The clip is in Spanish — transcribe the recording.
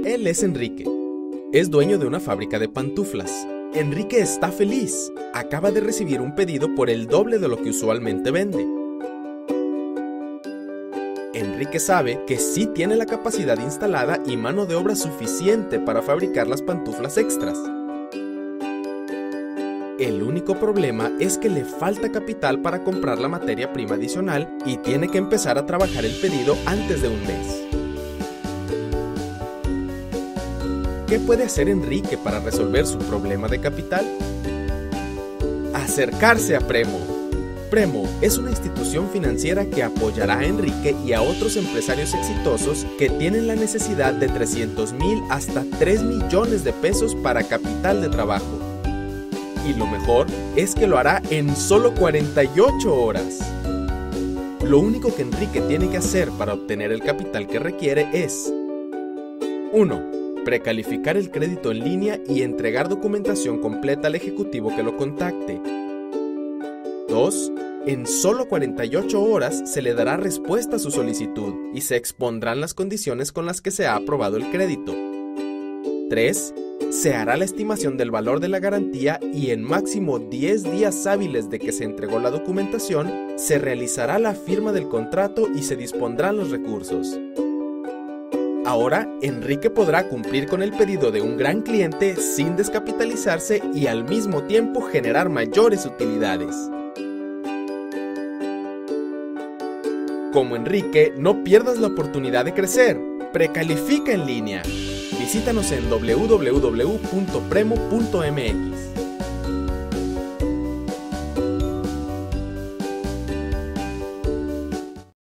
Él es Enrique. Es dueño de una fábrica de pantuflas. Enrique está feliz. Acaba de recibir un pedido por el doble de lo que usualmente vende. Enrique sabe que sí tiene la capacidad instalada y mano de obra suficiente para fabricar las pantuflas extras. El único problema es que le falta capital para comprar la materia prima adicional y tiene que empezar a trabajar el pedido antes de un mes. ¿Qué puede hacer Enrique para resolver su problema de capital? Acercarse a Premo. Premo es una institución financiera que apoyará a Enrique y a otros empresarios exitosos que tienen la necesidad de 300,000 hasta 3 millones de pesos para capital de trabajo. Y lo mejor es que lo hará en solo 48 horas. Lo único que Enrique tiene que hacer para obtener el capital que requiere es 1. Precalificar el crédito en línea y entregar documentación completa al ejecutivo que lo contacte. 2. En solo 48 horas se le dará respuesta a su solicitud y se expondrán las condiciones con las que se ha aprobado el crédito. 3. Se hará la estimación del valor de la garantía y en máximo 10 días hábiles de que se entregó la documentación, se realizará la firma del contrato y se dispondrán los recursos. Ahora, Enrique podrá cumplir con el pedido de un gran cliente sin descapitalizarse y al mismo tiempo generar mayores utilidades. Como Enrique, no pierdas la oportunidad de crecer. Precalifica en línea. Visítanos en www.premo.mx.